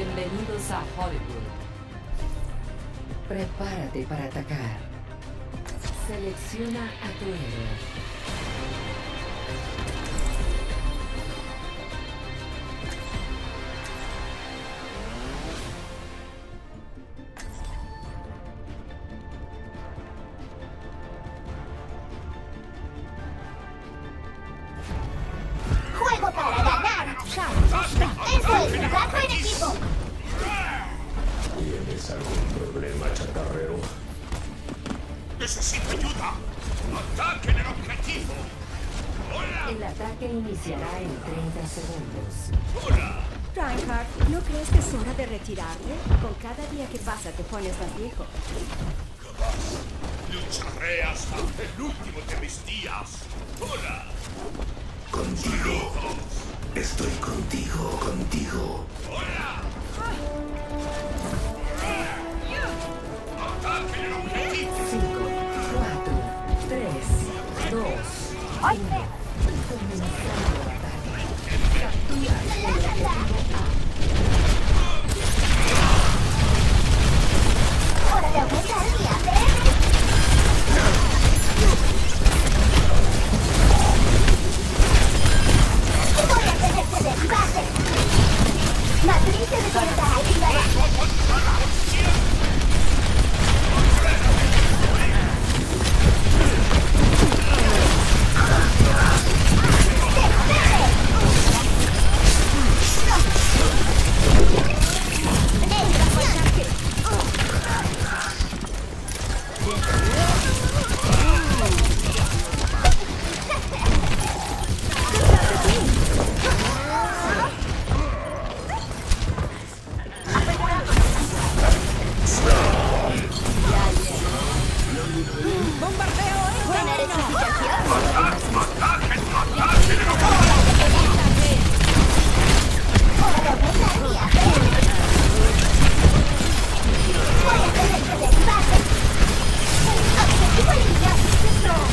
Bienvenidos a Hollywood. Prepárate para atacar. Selecciona a tu héroe. ¡Juego para ganar! ¡Eso es trabajo en equipo! ¿Tienes algún problema, chatarrero? ¡Necesito ayuda! ¡Ataquen el objetivo! ¡Hola! El ataque iniciará en 30 segundos. ¡Hola! Reinhardt, ¿no crees que es hora de retirarte? Con cada día que pasa te pones más viejo. Capaz. Lucharé hasta el último de mis días. ¡Hola! Contigo. Estoy contigo. ¡Hola! ¡Ataquen el objetivo! 5, 4, 3, 2, 1. Comenzando el ataque. Captura el objetivo A. ¡Hora de aumentar mi APM! ¡Voy a tener que desbate! ¡Matriz de recortada activada! Buena rectificación. ¡Hora de aumentar mi APM! ¡Voy a tener que desbate! ¡Objetivo eliminado!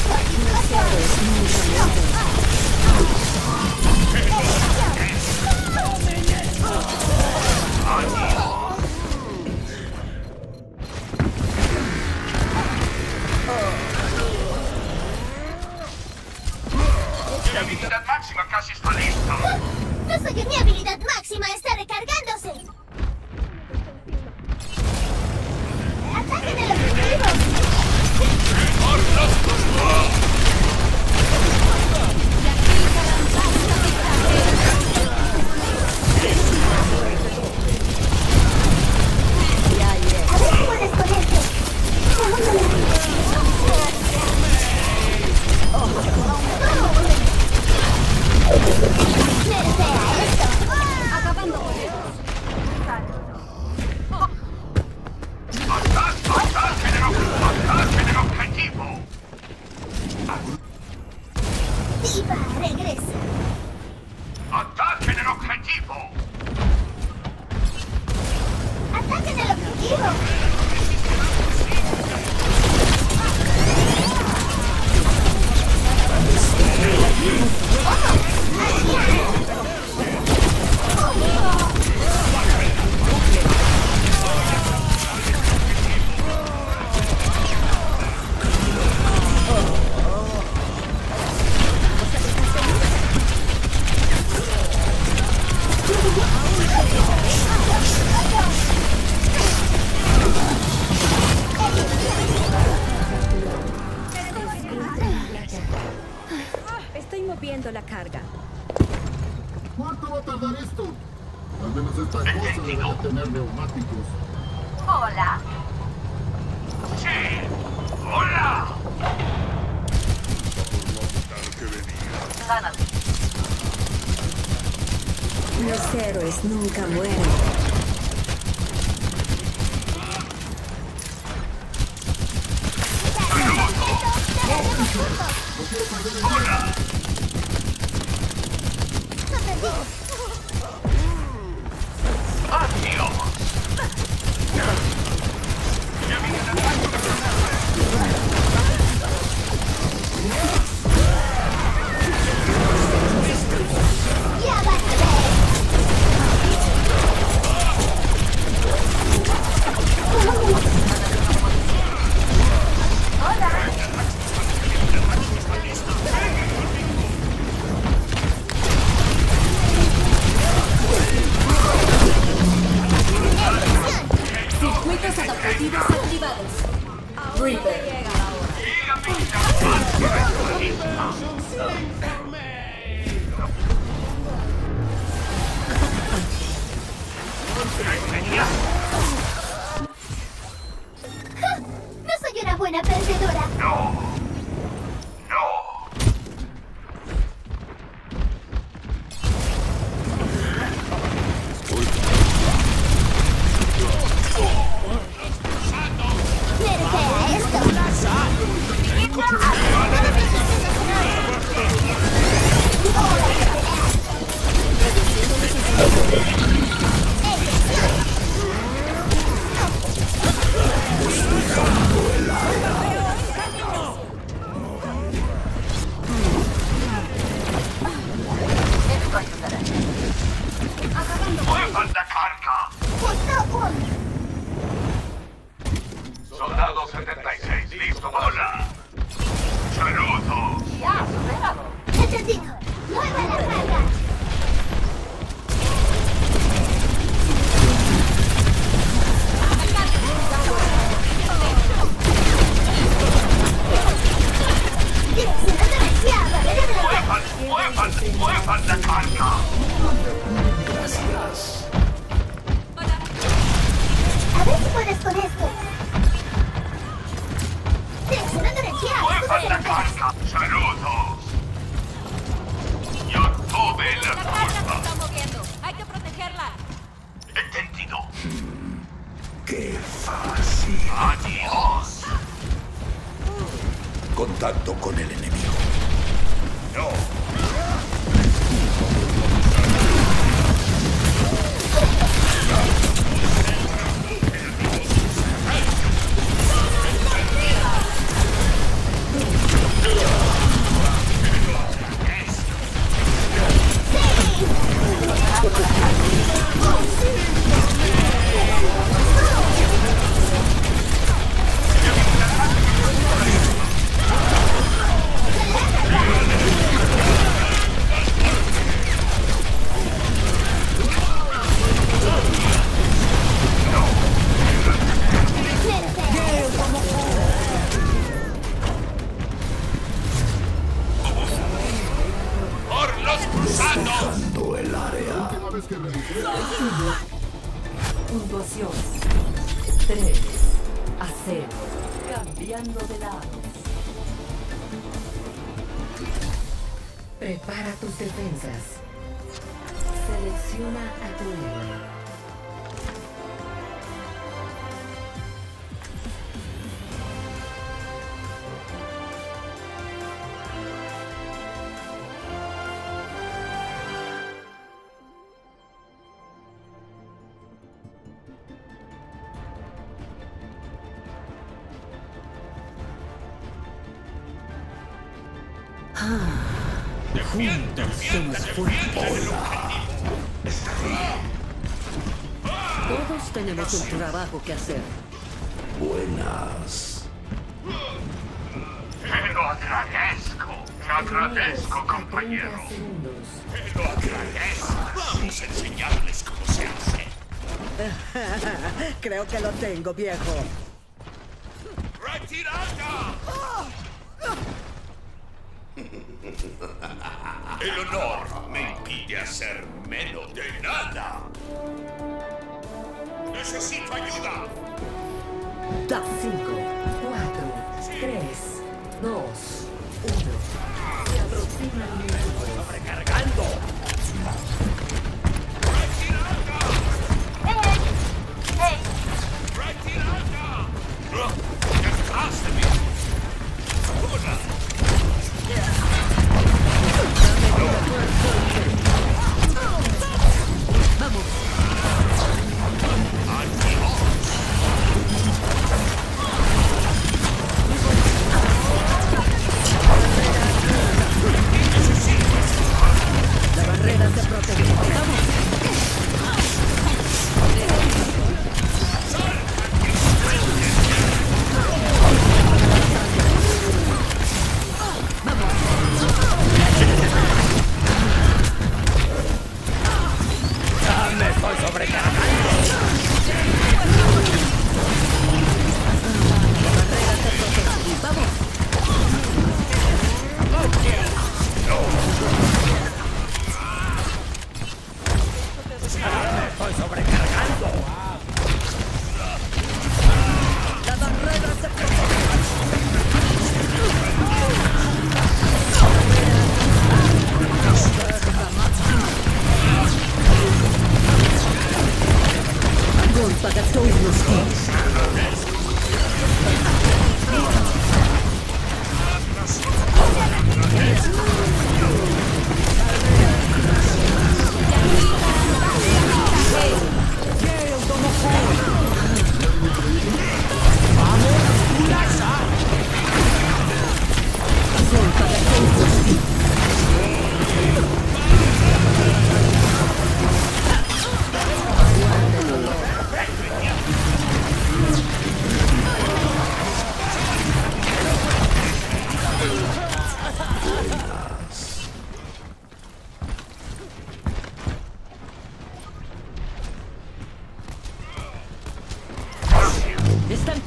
¡Mi habilidad máxima casi está lista! ¡No sé que mi habilidad máxima está recargándose! ¡Ataquen el objetivo! ¡A ver si puedes con esto! ¡Merecea esto! Acabando con él. ¡Ataquen el objetivo! ¡Diva, regresa! ¡Ataquen el objetivo! ¡Ataquen el objetivo! Estoy moviendo la carga. ¿Cuánto va a tardar esto? Al menos esta cosa debe tener neumáticos. ¡Hola! ¡Sí! ¡Hola! Los héroes nunca mueren. ¡Ya va! ¡Muevan la carga! Justo un. Soldado 76, listo para volar. ¡Saludos! Entendido. Mueva la carga. Direccionando energía a barrera de la ¡Muevan la carga! Gracias. A ver si puedes con esto. Direccionando energía a escudo de ¡Muevan la fronteras. carga! ¡Saludos! Yo tuve la culpa. moviendo. Hay que protegerla. Entendido. Qué fácil. Adiós. Contacto con el enemigo. No. ¡Por los cruzados! Despejando el área. Una vez que revisé, Puntuación 3 a 0. Cambiando de lado. Prepara tus defensas. Selecciona a tu héroe. Juntos somos fuertes. Todos tenemos un trabajo que hacer. Buenas. Te lo agradezco. Te agradezco, compañero. 30 segundos. Te lo agradezco. Vamos a enseñarles cómo se hace. Creo que lo tengo, viejo. ¡Retirada! El honor me impide hacer menos de nada. ¡Necesito ayuda! Da 5, 4, 3, 2, 1. Se aproxima el minuto. ¡Recargando! ¡Retirada! ¡Detrás de mí! ¡Hola! La barrera se protege.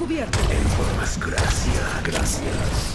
cubierto. En formas gracias.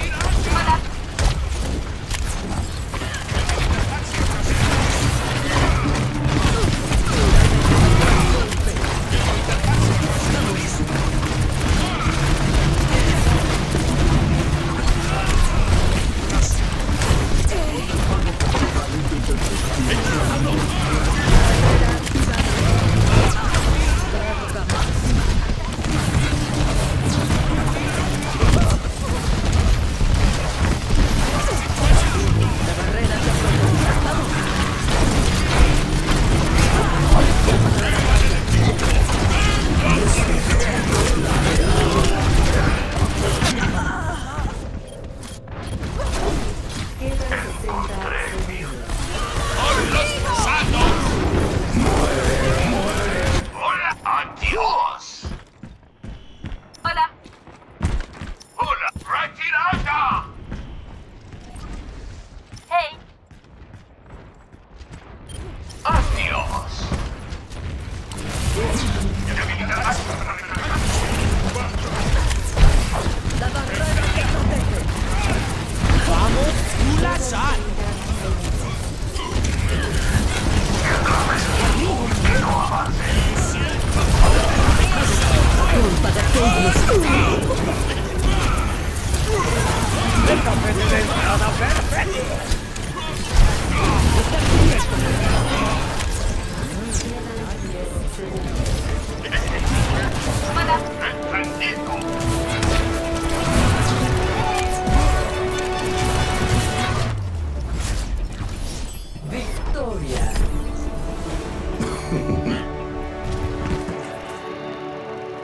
Victoria.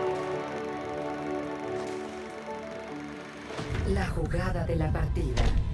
La jugada de la partida.